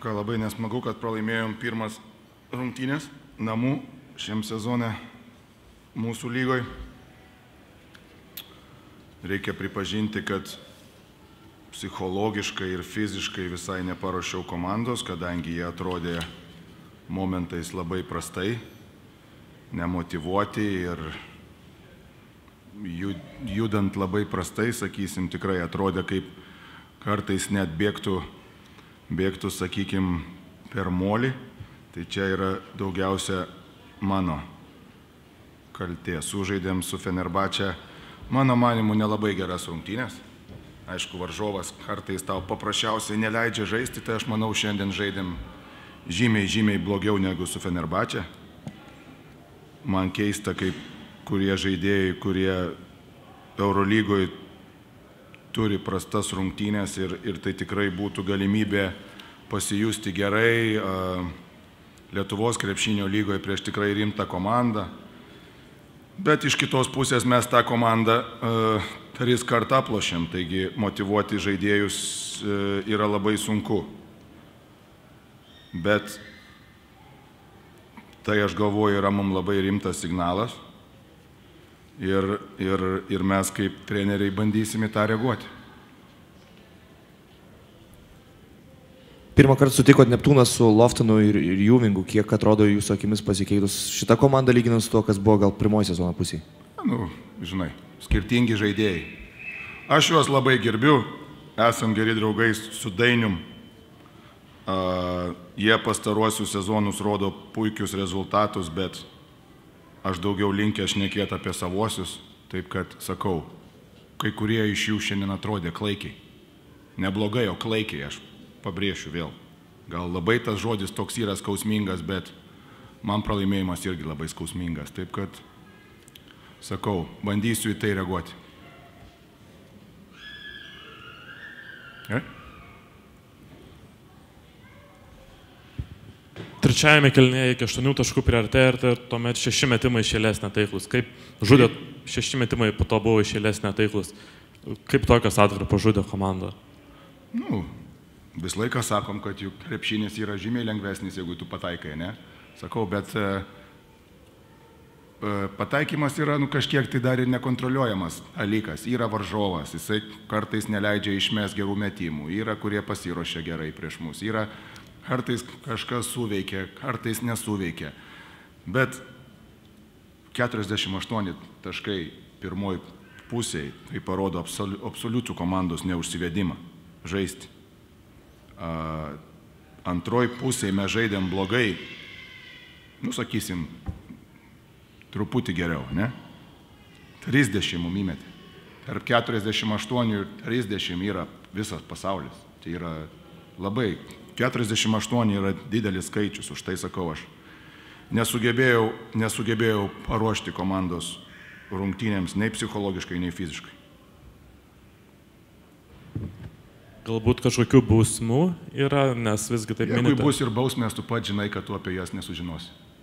ką, labai nesmagu, kad pralaimėjom pirmas rungtynės namų šiam sezone mūsų lygoj. Reikia pripažinti, kad psichologiškai ir fiziškai visai neparuošiau komandos, kadangi jie atrodė momentais labai prastai, nemotyvuoti ir judant labai prastai, sakysim, tikrai atrodė kaip kartais net bėgtų, sakykim, per molį. Tai čia yra daugiausia mano kaltė. Sužaidėm su Fenerbahče, mano manimu, nelabai geras rungtynės. Aišku, varžovas kartais tau paprasčiausiai neleidžia žaisti, tai aš manau, šiandien žaidėm žymiai blogiau negu su Fenerbahče. Man keista, kaip kurie žaidėjai, kurie Eurolygoje turi prastas rungtynės ir tai tikrai būtų galimybė pasijusti gerai Lietuvos krepšinio lygoje prieš tikrai rimtą komandą. Bet iš kitos pusės mes tą komandą 3 kartą aplošėm, taigi motyvuoti žaidėjus yra labai sunku. Bet tai, aš galvoju, yra mums labai rimtas signalas ir mes kaip treneriai bandysime tą reaguoti. Pirmą kartą sutikot Neptūną su Loftonu ir Juvingu. Kiek atrodo jūsų akimis pasikeitus šitą komandą lyginant su to, kas buvo gal pirmoji sezono pusėje? Žinai, skirtingi žaidėjai. Aš juos labai gerbiu, esam geri draugai su Dainium. Jie pastaruosius sezonus rodo puikius rezultatus, bet aš daugiau linkęs šnekėti apie savuosius, taip kad sakau, kai kurie iš jų šiandien atrodė klaikiai. Neblogai, o klaikiai, aš pabrėšiu vėl. Gal labai tas žodis toks yra skausmingas, bet man pralaimėjimas irgi labai skausmingas. Taip kad, sakau, bandysiu į tai reaguoti. Trečiajame kėlinyje iki 8 taškų priartėjote ir tuomet 6 metimai iš eilės netaiklus. Kaip žudė 6 metimai, po to buvo iš eilės netaiklus. Kaip tokios atkarpos žudė komandą? Vis laiką sakom, kad juk krepšinis yra žymiai lengvesnis, jeigu tu pataikai, ne? Sakau, bet pataikymas yra kažkiek tai dar ir nekontroliuojamas dalykas. Yra varžovas, jisai kartais neleidžia išmest gerų metimų. Yra, kurie pasiruošia gerai prieš mus. Yra, kartais kažkas suveikia, kartais nesuveikia. Bet 48 taškai pirmoji pusėje, tai parodo absoliutų komandos neužsivedimą žaisti. Antroji pusėje mes žaidėm blogai, sakysim, truputį geriau, ne? 30 mum įmetė. Tarp 48 ir 30 yra visas pasaulis. Tai yra labai, 48 yra didelis skaičius, už tai sakau aš. Nesugebėjau paruošti komandos rungtynėms nei psichologiškai, nei fiziškai. Galbūt kažkokių bausmų yra, nes visgi taip minite. Jeigu bus ir bausmės, tu pat žinai, kad tu apie jas nesužinosi.